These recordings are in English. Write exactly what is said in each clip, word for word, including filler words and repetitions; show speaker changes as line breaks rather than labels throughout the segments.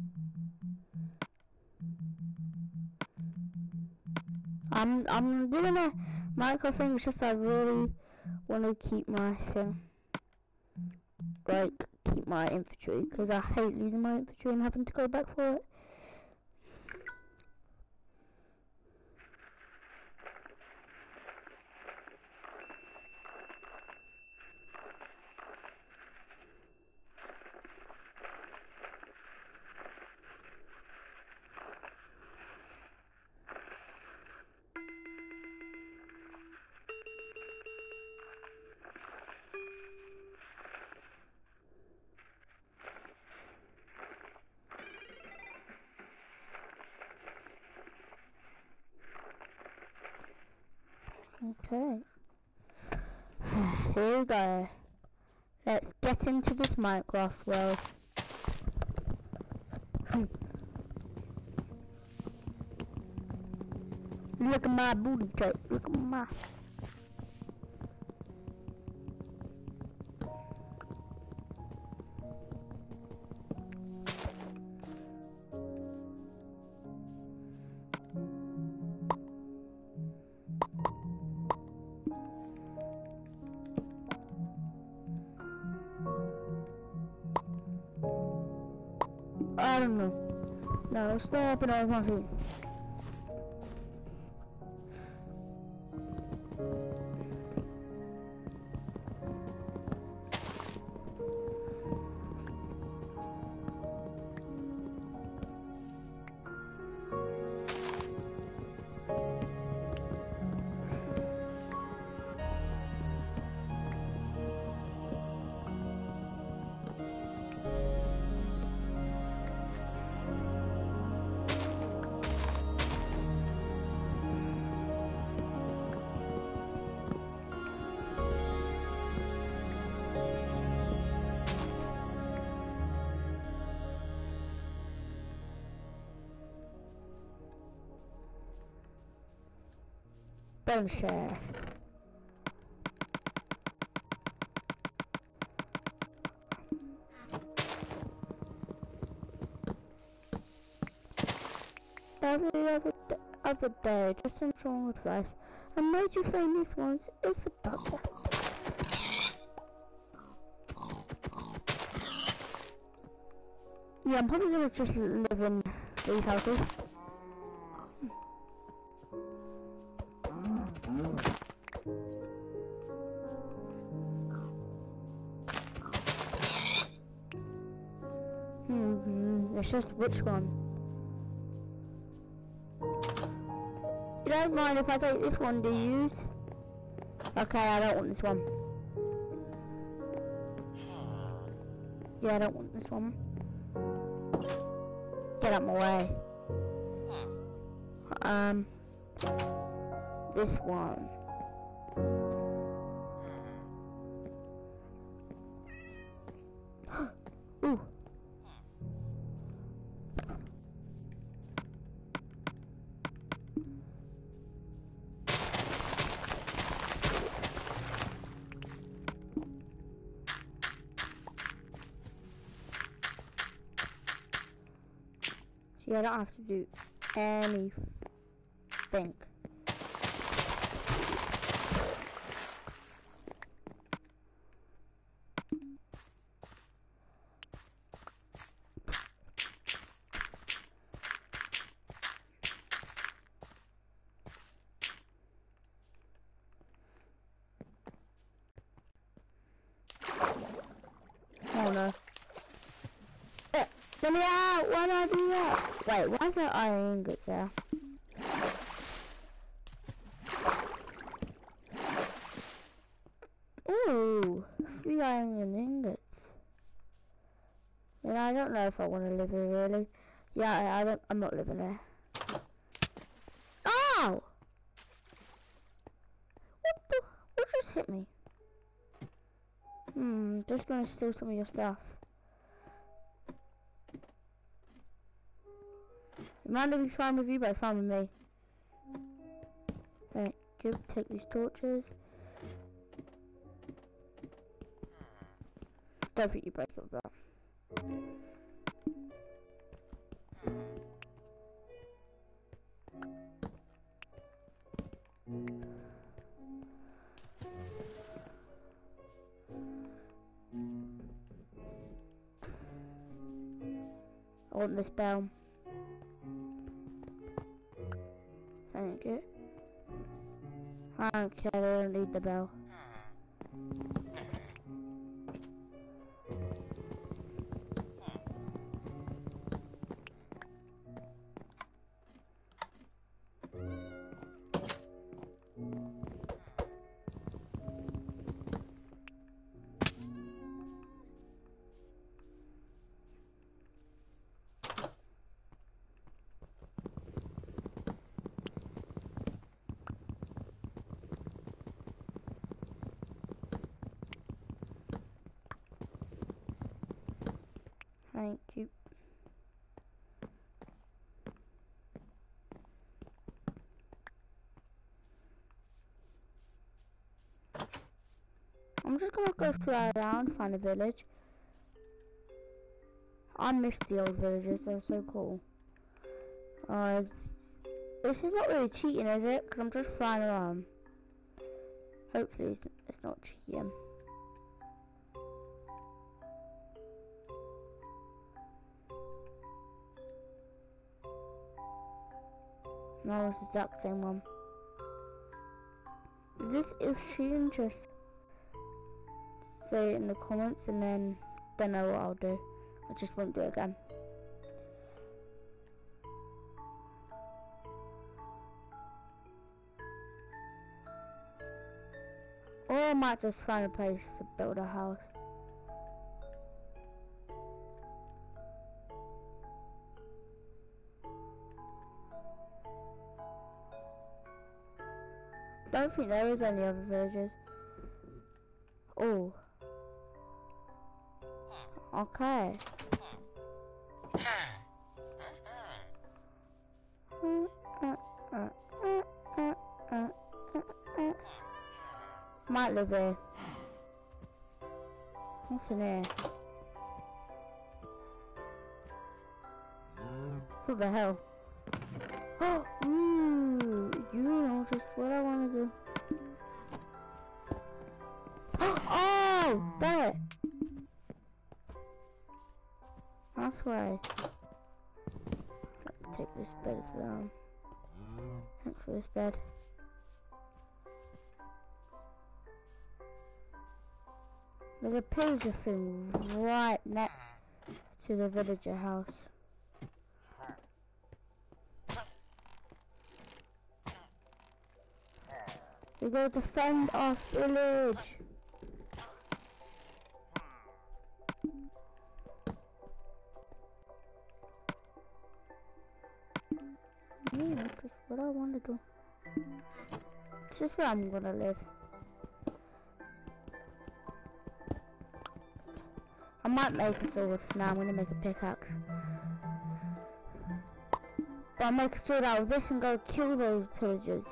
I'm I'm doing a Minecraft thing. It's just I really want to keep my thing, like keep my infantry, because I hate losing my infantry and having to go back for it. Okay. Here we go. Let's get into this Minecraft world. Look at my booty check. Look at my. I don't know. No, stop it off my feet. Bone chest. Every other, other day, just some strong advice. I made you famous once. It's about that. Yeah, I'm probably gonna just live in these houses. Hmm, it's just which one? You don't mind if I take this one, do you? Okay, I don't want this one. Yeah, I don't want this one. Get out my way. Um, this one. Ooh. See, I don't have to do anything. Oh no. Eh, let me out! Why did I do that? Wait, why is there iron ingots there? Ooh, three iron ingots. And I don't know if I want to live here really. Yeah, I, I don't. I'm not living there. Ow! What the? What just hit me? Hmm, just gonna steal some of your stuff. It might not be fine with you, but it's fine with me. Thank you. Take these torches. Don't think you break it, bro. want this bell. Thank you. I don't care, I don't need the bell. Thank you. I'm just gonna go fly around, find a village. I miss the old villages, they're so cool. Uh, this is not really cheating, is it? Because I'm just flying around. Hopefully it's, it's not cheating. No, it's the exact same one. If this is cheating, just say it in the comments and then then know what I'll do. I just won't do it again. Or I might just find a place to build a house. Don't think there is any other villages. Oh. Okay. Might live here. What's in here? What the hell? Oh, ooh, you know just what I want to do. Oh, there. That's why. Take this bed as well. Thanks for this bed. There's a pillager thing right next to the villager house. We go defend our village. Yeah, that's what I want to do. This is where I'm gonna live. I might make a sword. Now I'm gonna make a pickaxe. But I'll make a sword out of this and go kill those pillagers.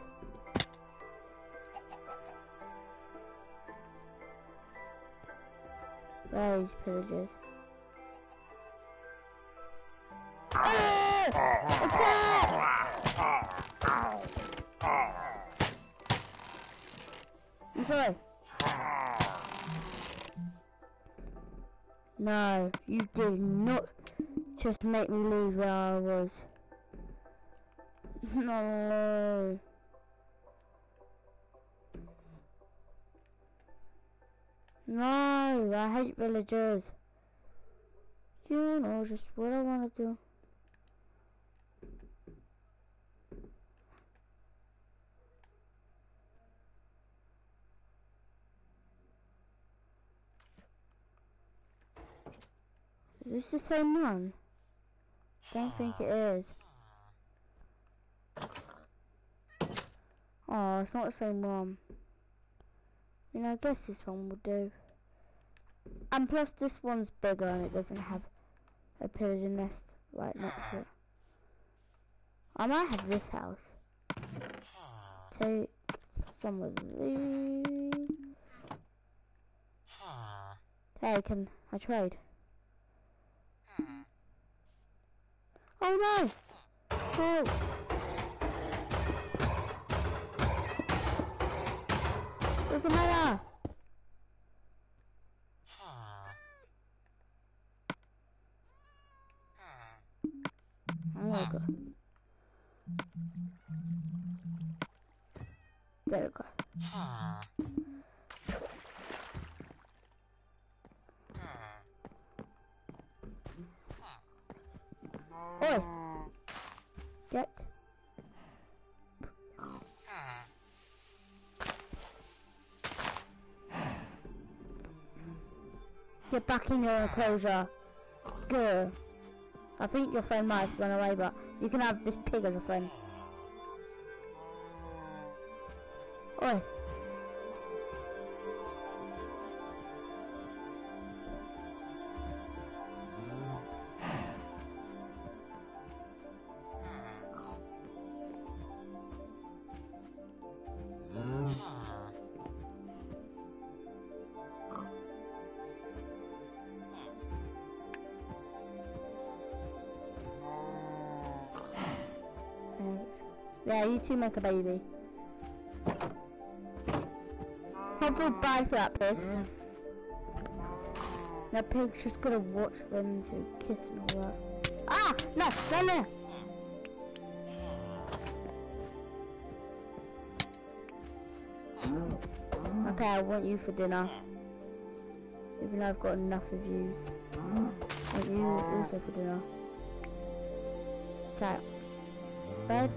Those pillagers. I'm sorry. No, you did not just make me leave where I was. No. No, I hate villagers. You know just what I want to do. Is this the same one? Don't think it is. Oh, it's not the same one. You know, I guess this one will do. And plus this one's bigger and it doesn't have a pillager nest right next to it. I might have this house. Take some of these. Hey, can I trade? Oh no! Oh! What's the matter? go. There we go. Oi! Get. Get back in your enclosure. Go. I think your friend might have run away, but you can have this pig as a friend. Oi. Yeah, you two make a baby. I feel bad for that pig. That pig's just gonna watch them to kiss and all that. Ah! No! No, no! Okay, I want you for dinner. Even though I've got enough reviews. I want you also for dinner. Okay. Bed.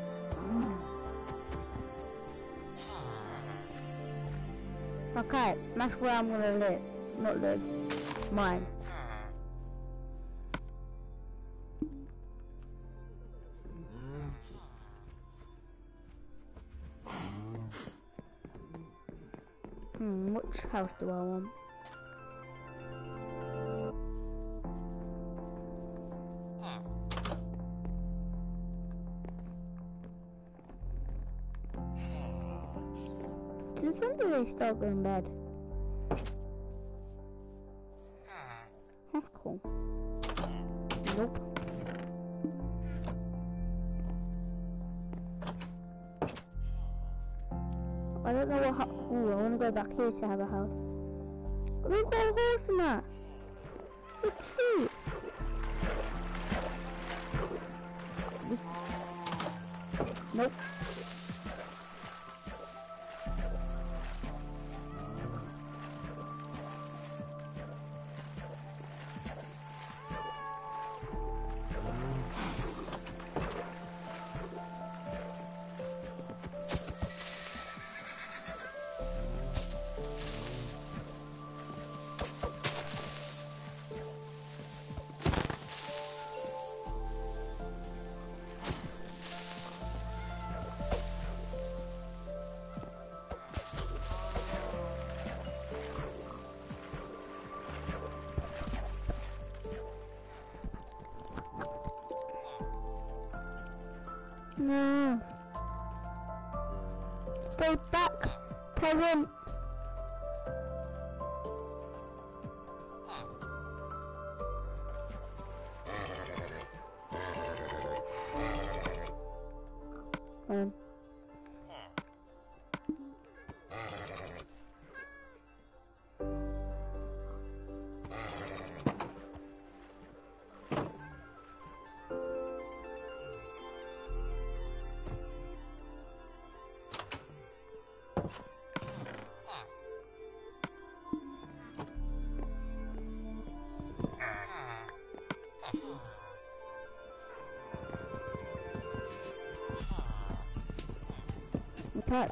Okay, that's where I'm gonna live. Not live. Mine. Hmm, which house do I want? Since when do they start going to bed? That's cool. Nope. I don't know what house. Ooh, I want to go back here to have a house. Look, got a horse in that. So cute. This... Nope. No. Stay back, peasant. Um. Okay.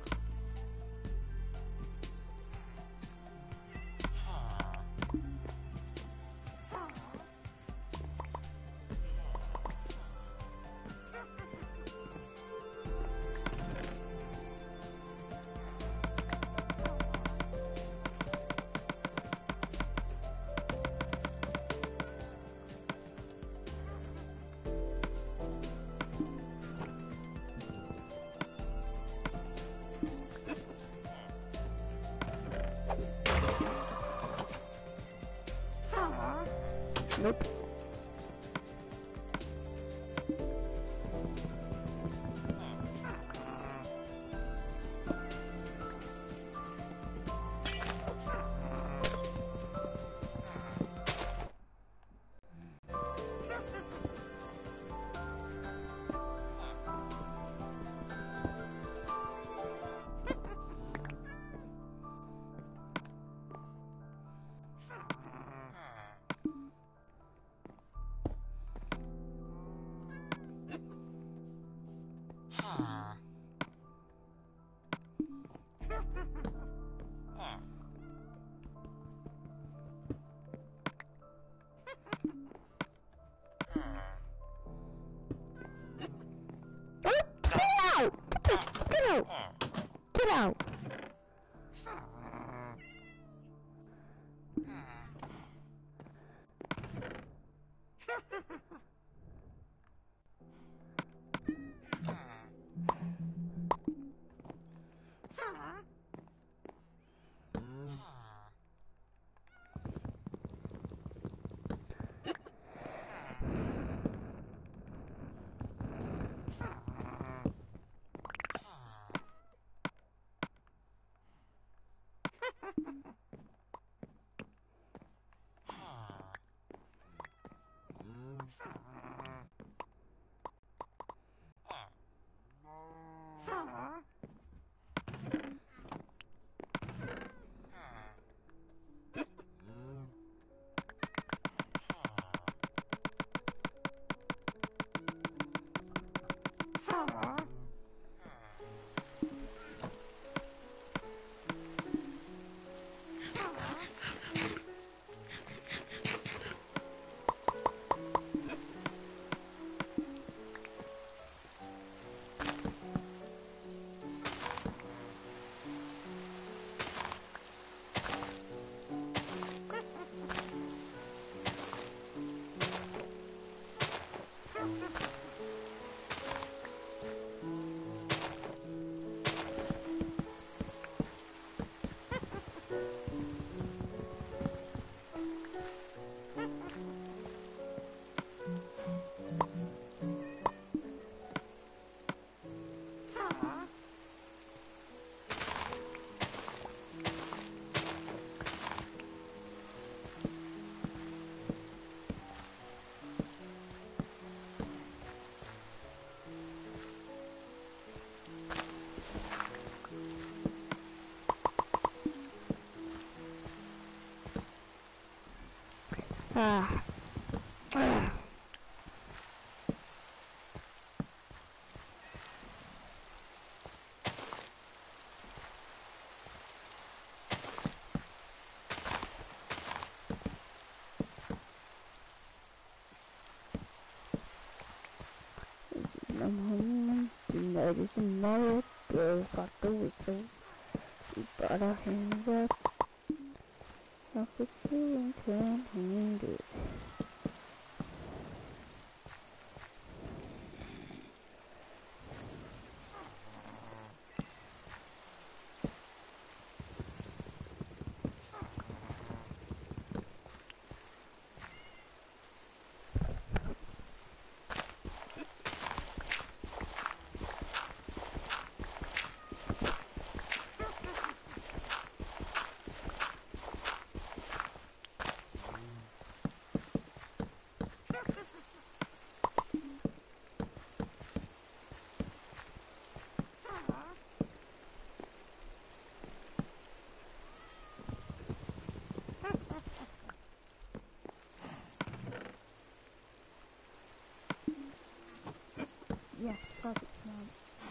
Nope. Get out! Get out! Ah. Ah. I'm home, ladies and America, got the whistle, we brought our hands up, now for two and ten hundred. Yes, perfect now.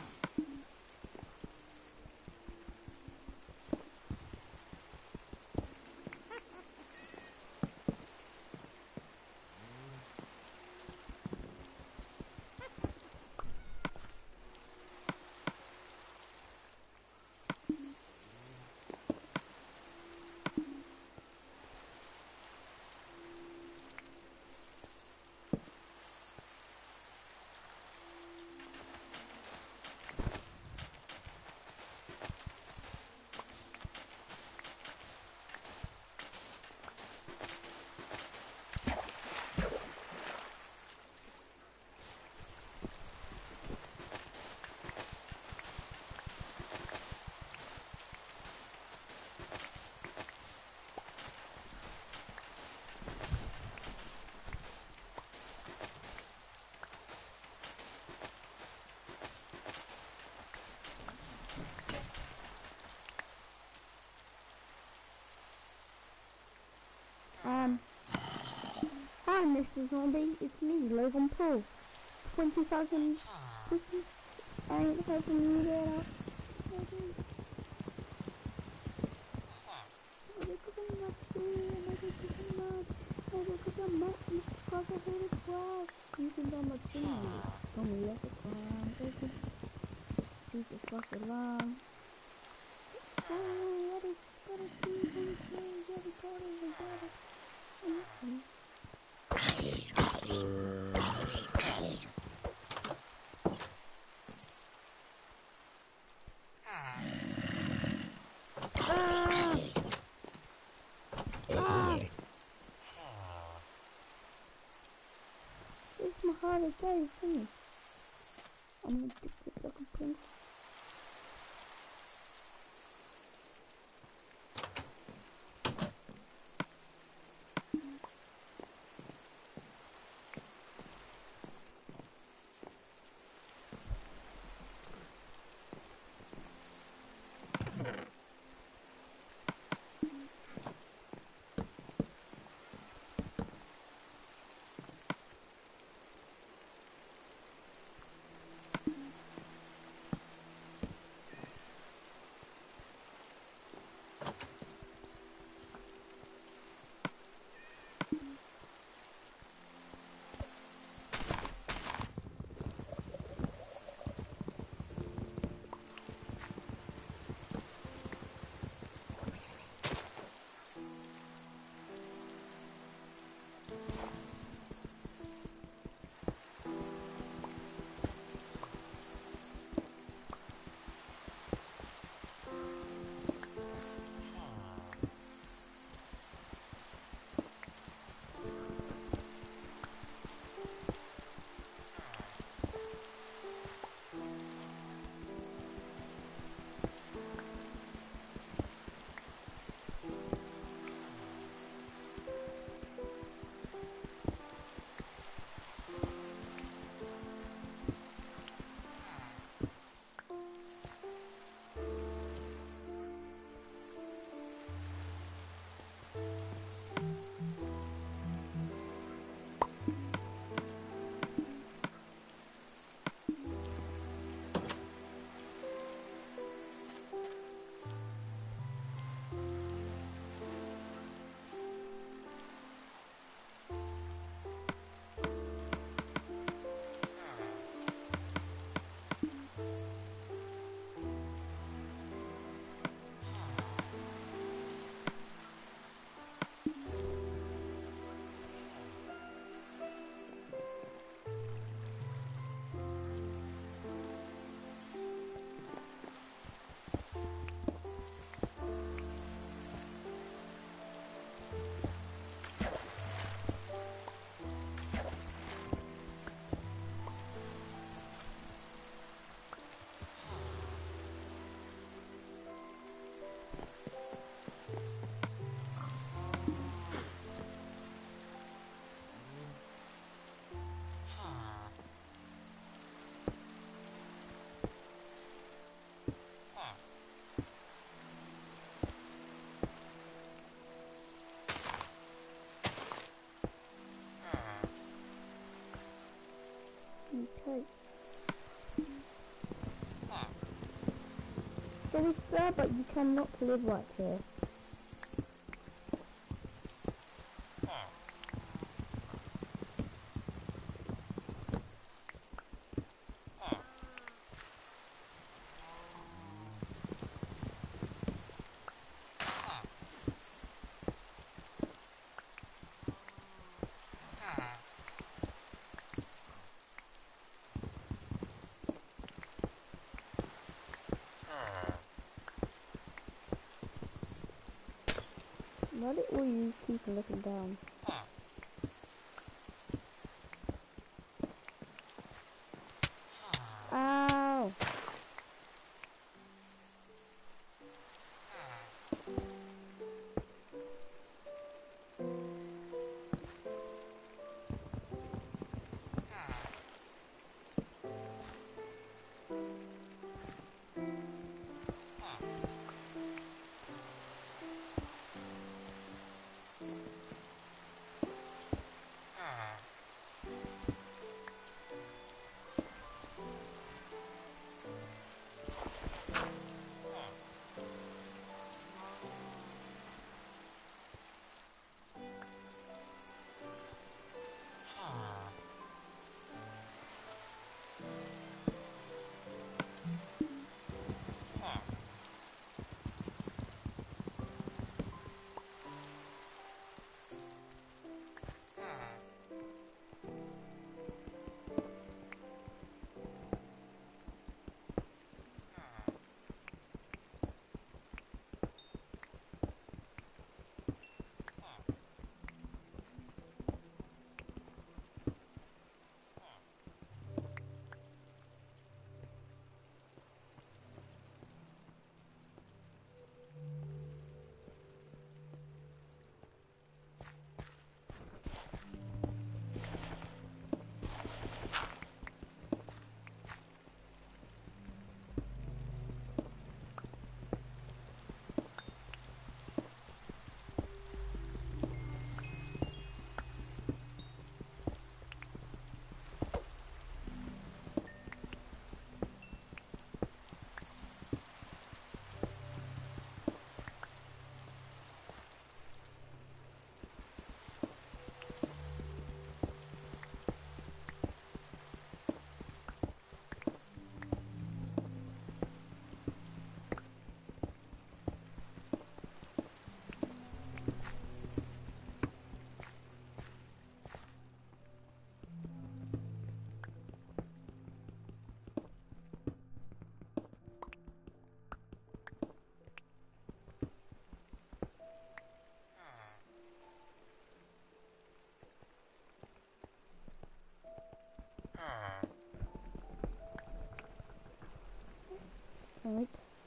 Um, hi Mister Zombie, it's me, Logan Paul. twenty thousand Christmas, I ain't helping you get out. You can go my team. Tell me left the ground, baby. Jesus alarm. Oh, what is gonna do these things? Every corner is got it. Ah! Ah! This is my hardest day, isn't it? I'm addicted like a prince. Okay. There is there, but you cannot live right here. Why do all you keep looking down? Ow! Wait.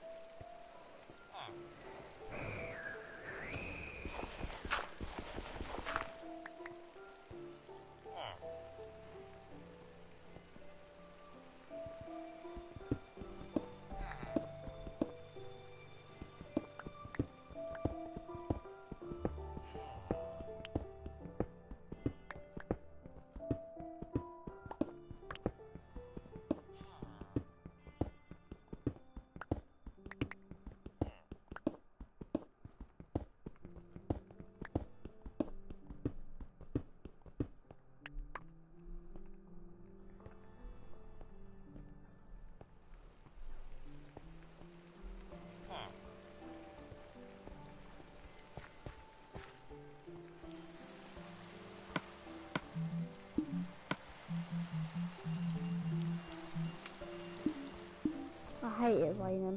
I hate it raining.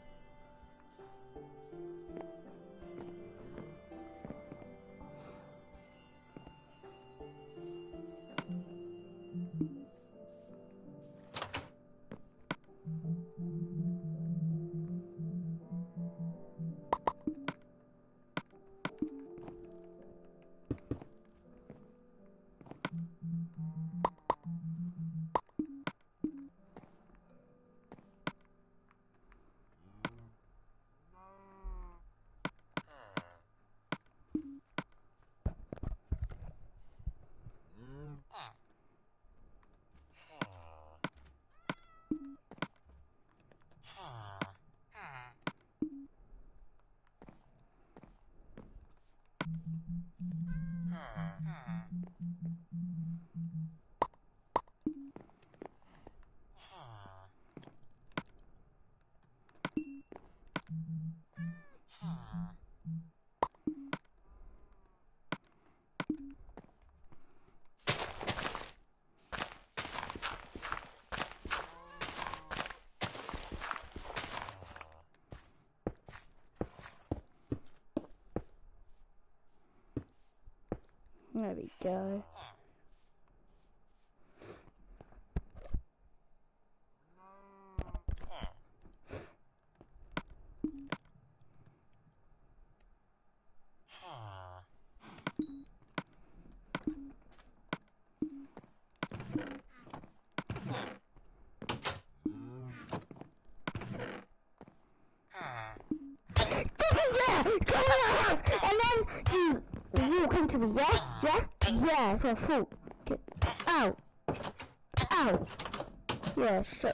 There we go. And then you walk into me, yeah? Yeah? Yeah, that's what I thought. Okay. Ow! Ow! Yeah, shit.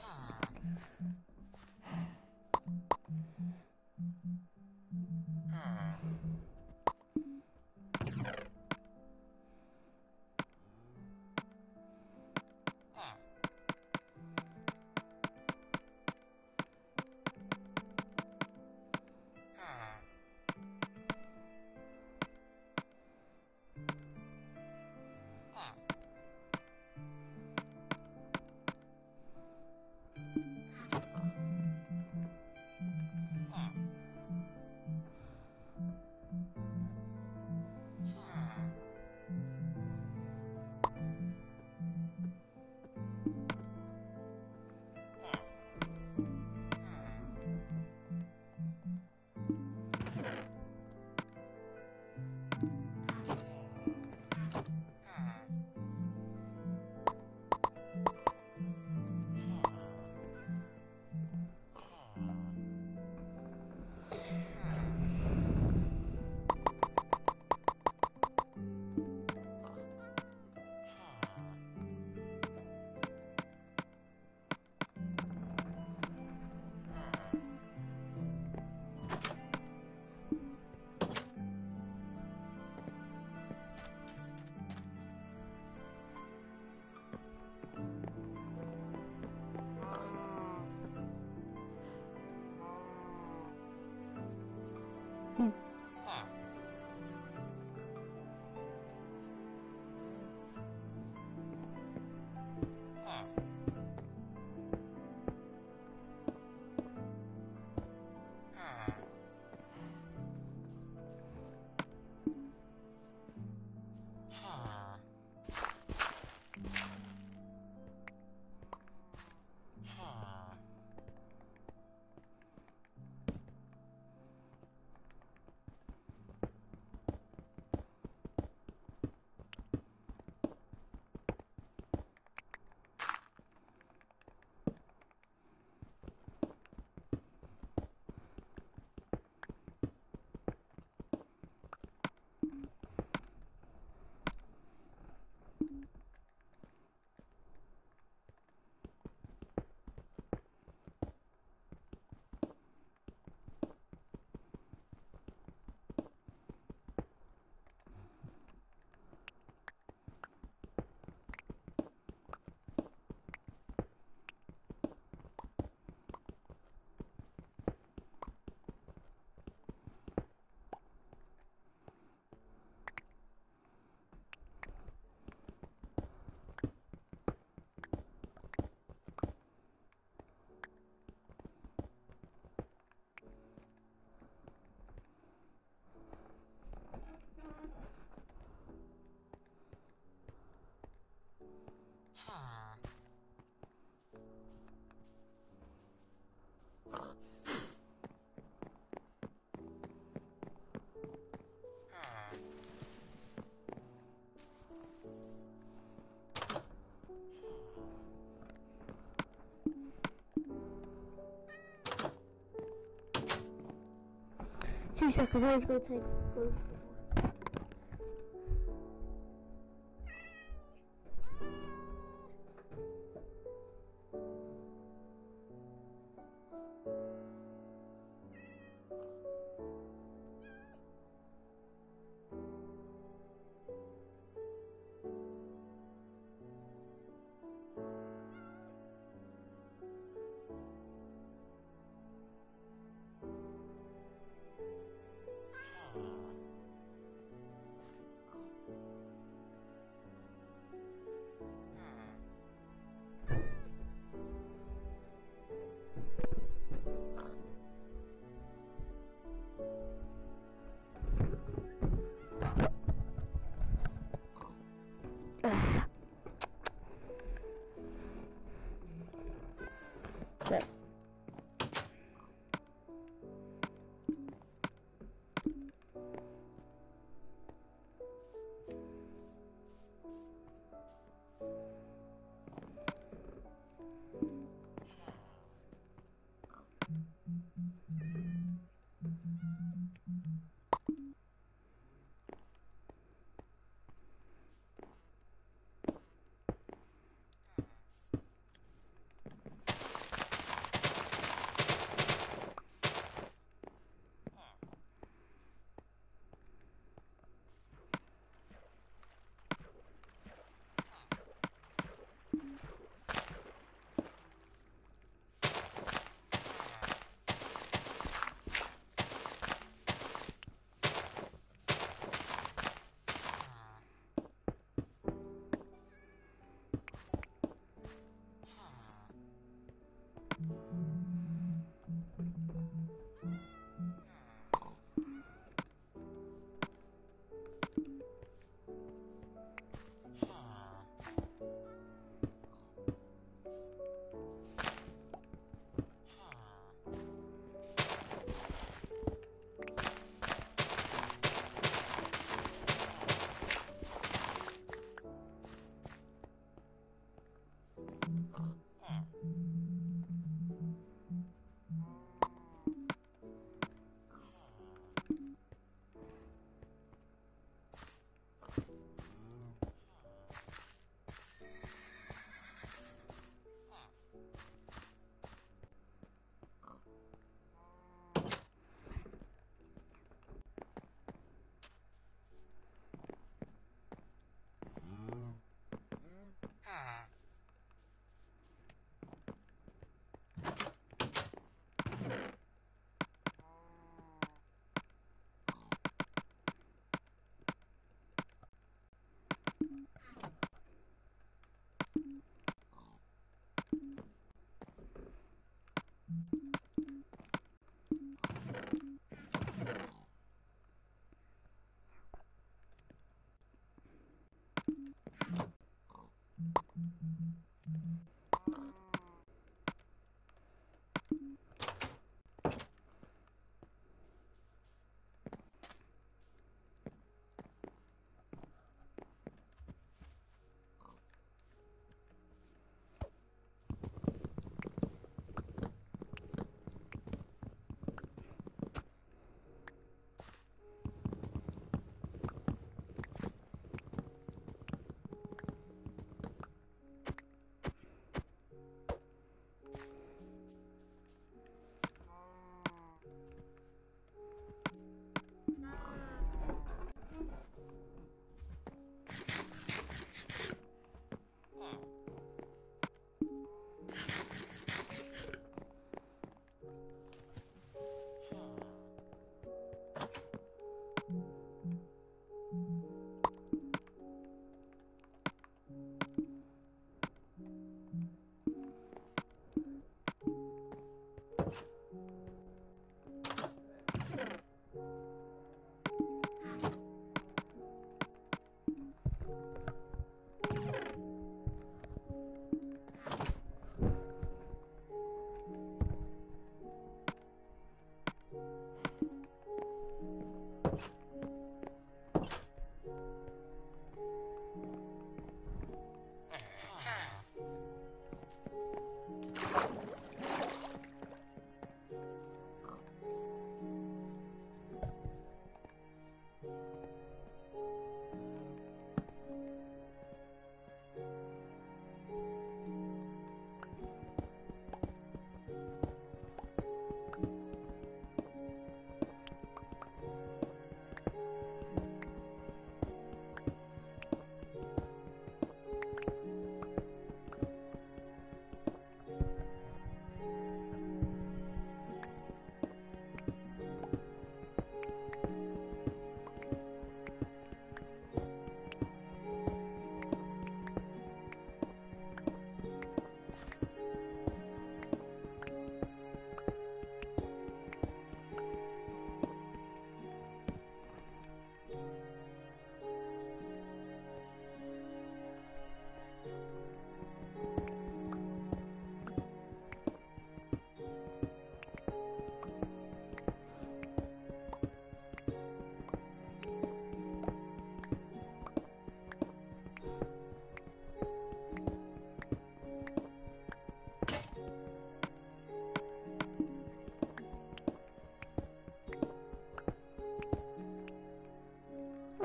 seconds, I was going to take go. But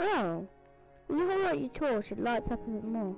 Oh, when you hold out your torch, it lights up a bit more.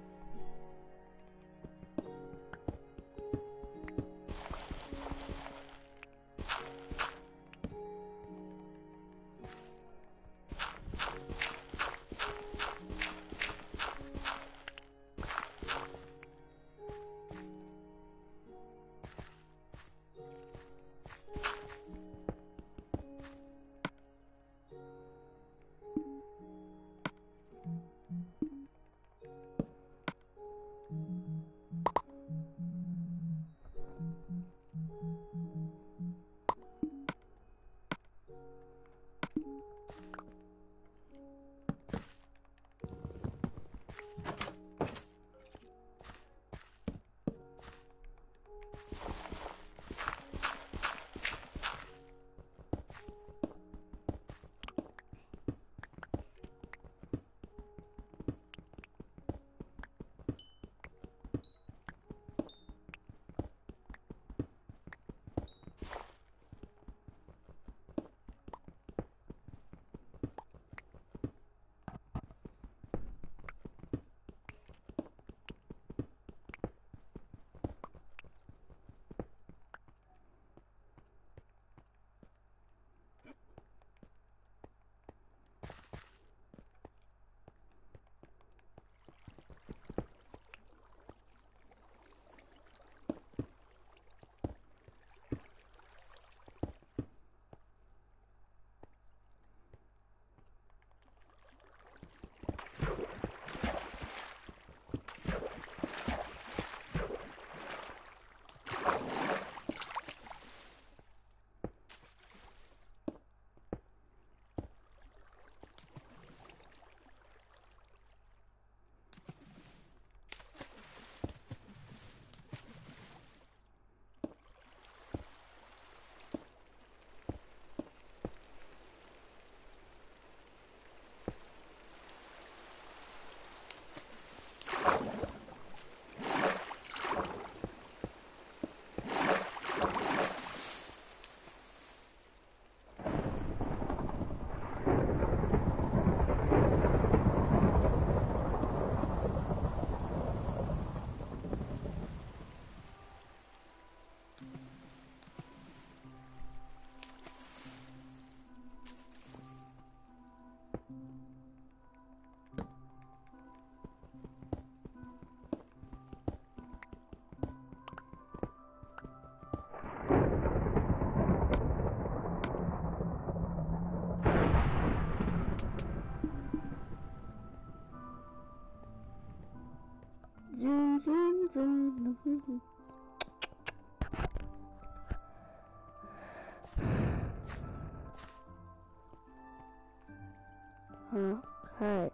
Zoom, zoom, zoom. Okay.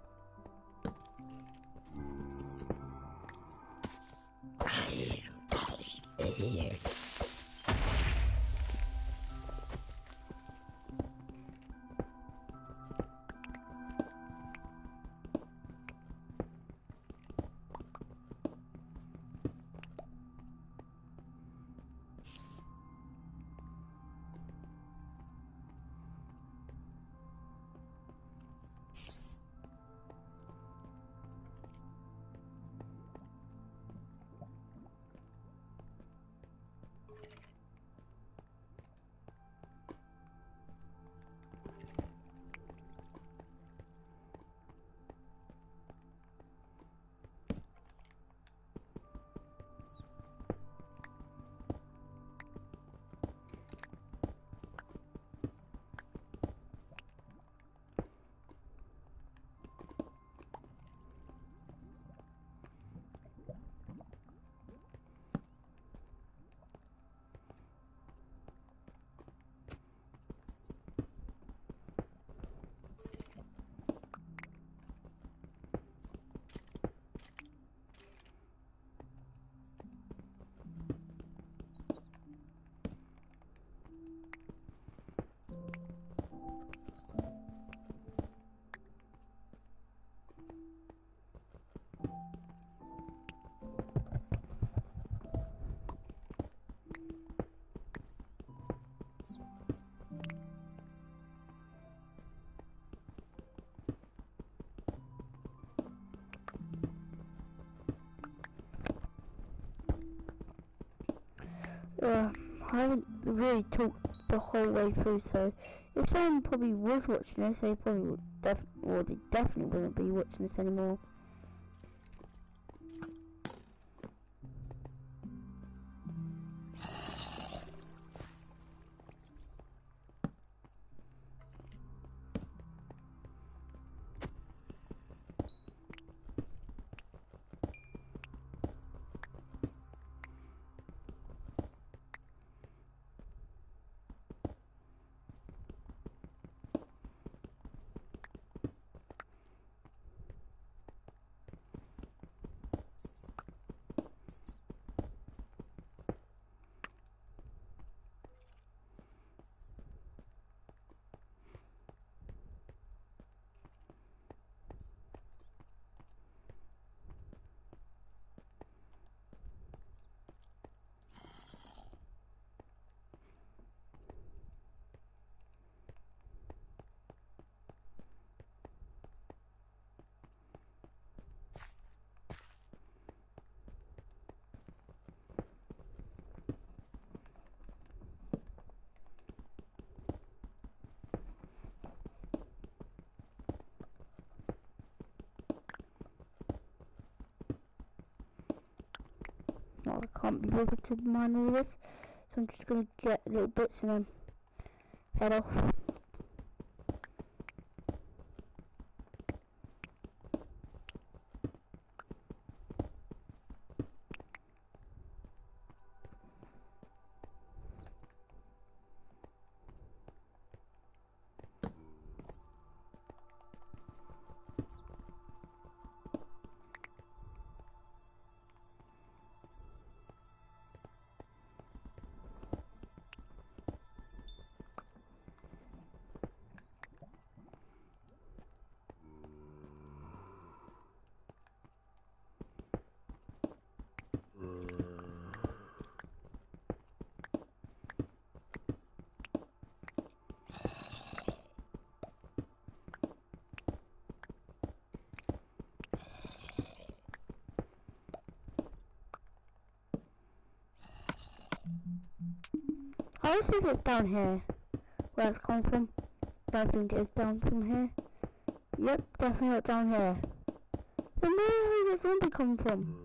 Uh, I haven't really talked the whole way through, so if someone probably was watching this, they probably would def or they definitely wouldn't be watching this anymore. No, I can't be bothered to mine all this, so I'm just gonna get little bits and then head off. I also think it's down here, where it's come from. I think it's down from here. Yep, definitely not down here. Then where did the zombie come from?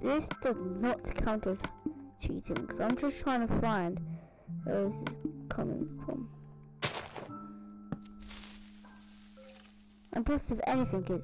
this does not count as cheating because I'm just trying to find where this is coming from. And plus, if anything, it's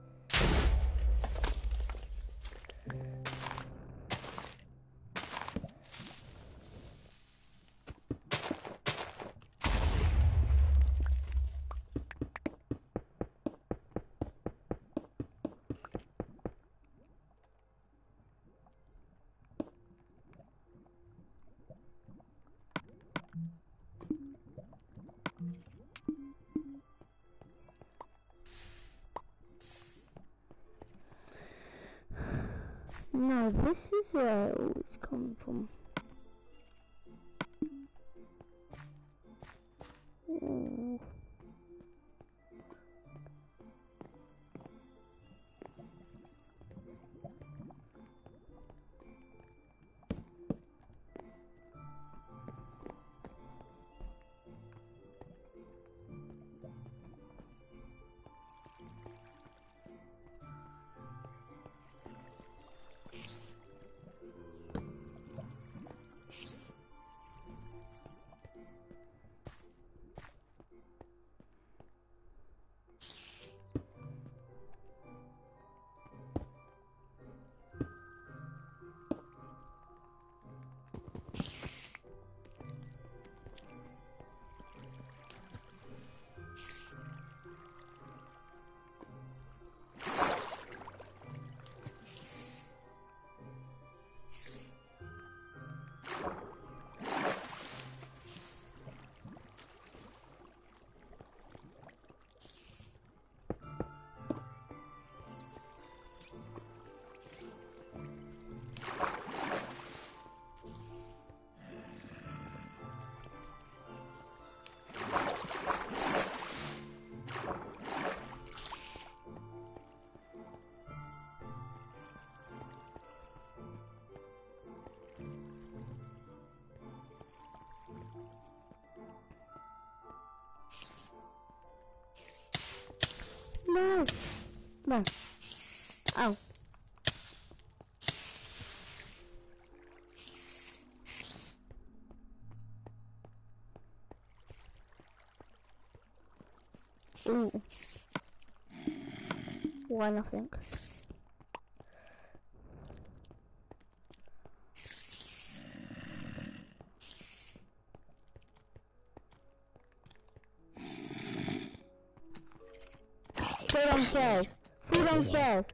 no, this is where it's coming from. Ooh. No! No. Ow. Ooh. Why nothing? Go downstairs. Go downstairs.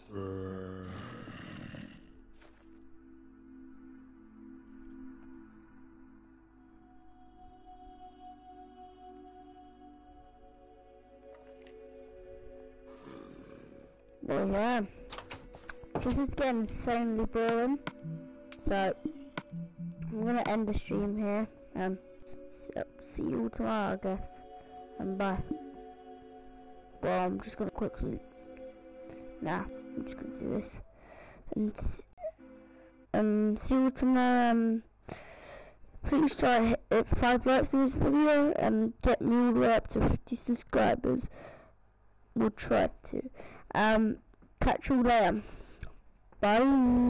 There we go. This is getting insanely boring, so I'm gonna end the stream here. Um, so see you all tomorrow, I guess, and bye. Well, I'm just gonna quickly. Nah, I'm just gonna do this, and um, see you all tomorrow. Um, please try to hit five likes on this video and get me all the way up to fifty subscribers. We'll try to. Um, catch you all later. Bye.